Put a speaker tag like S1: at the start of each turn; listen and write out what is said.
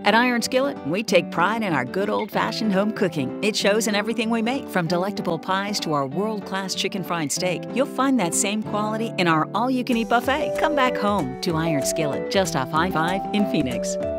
S1: At Iron Skillet, we take pride in our good old-fashioned home cooking. It shows in everything we make, from delectable pies to our world-class chicken fried steak. You'll find that same quality in our all-you-can-eat buffet. Come back home to Iron Skillet, just off I-5 in Phoenix.